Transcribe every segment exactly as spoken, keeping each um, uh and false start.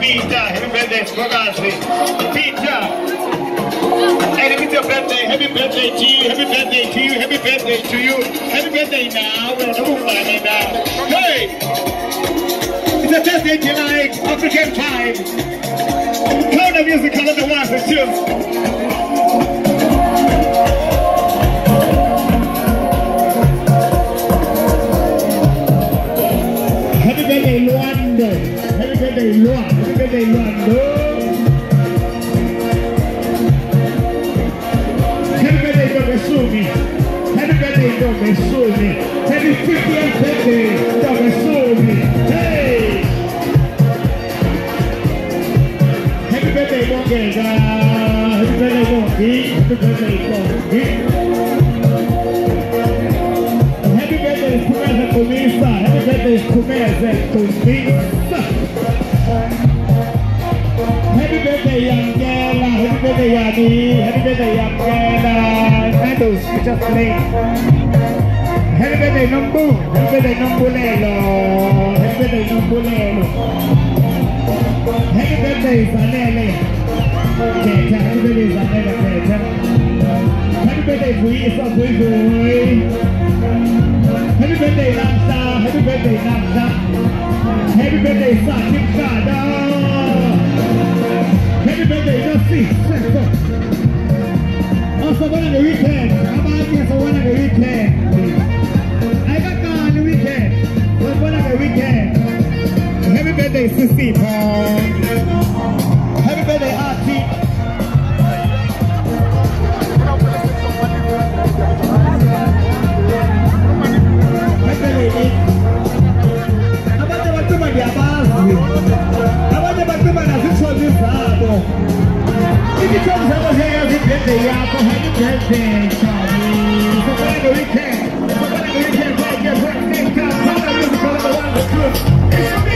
Peter, happy birthday, Spogasi. Peter. And if it's your birthday, happy birthday to you, happy birthday to you, happy birthday to you, happy birthday now, we're not moving now. Hey! It's a Thursday, July, African time. Kaunda Muzical on the ones and twos. Happy birthday, Luando. Happy birthday, Luan. Happy birthday, Luando. Happy birthday, Don't Sue Me. Happy birthday, Don't Sue Me. Happy fiftieth birthday, Don't Sue Me. Hey! Happy birthday, Monkey. Happy birthday, Monkey. Happy birthday, Monkey. Happy birthday, Kumeza Kumisa. Happy birthday, Kumeza Kumisa. Happy birthday, young girl. Happy birthday, Yanni. Happy birthday, young girl. Handles, just playing. Happy birthday, Numbu. Happy birthday, Numbulelo. Happy birthday, Numbulelo. Happy birthday, Zanele. Keta. Happy birthday, Zanele. Keta. Happy birthday, Buisa, Bui Bui. Happy birthday, Namsa. Happy birthday, Namsa. Happy birthday, Sakim Sada. Happy birthday, Justy. Also, one on the weekend. How about you for one on the weekend? I got car on the weekend. One on the weekend. Happy birthday, Sissy Paul. Happy birthday, Archie. Happy birthday, how about the Batuma Diabas? How about the Batuma Nazucho Zizado? If you come to have happy birthday, happy birthday, Charlie. So, one on the weekend. So, one on the weekend, like your birthday, Kaunda Muzical on the one with you. It's me.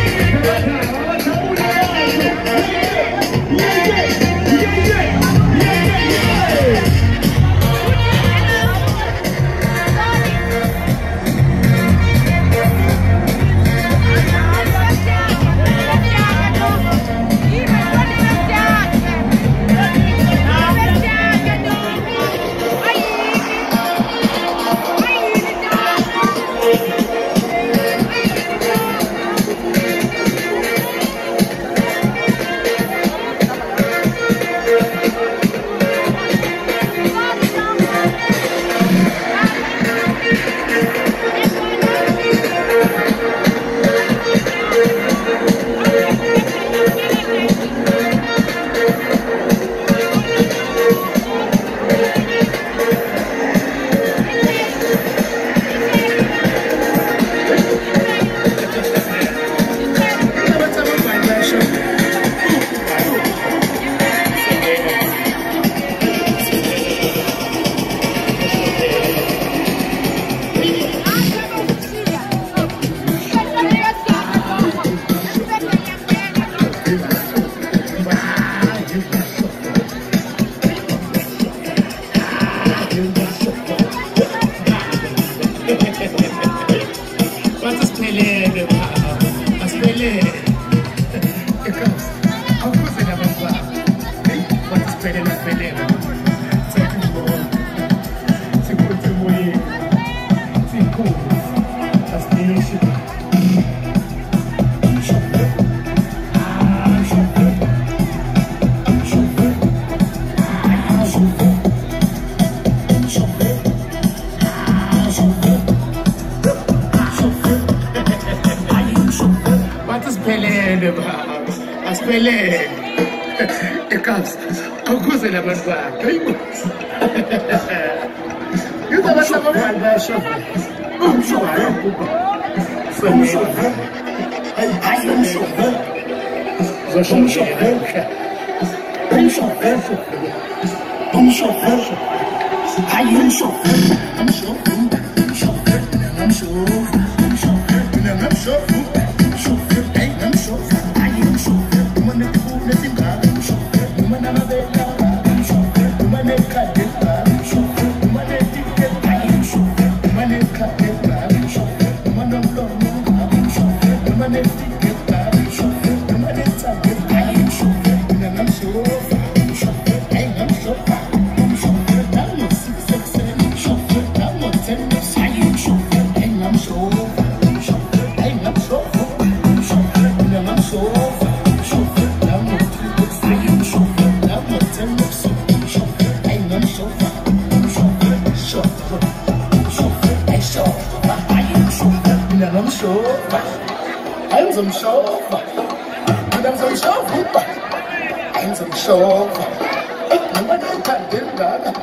I'm sure. I'm some sure. I'm some sure. I'm some sure. I'm some sure.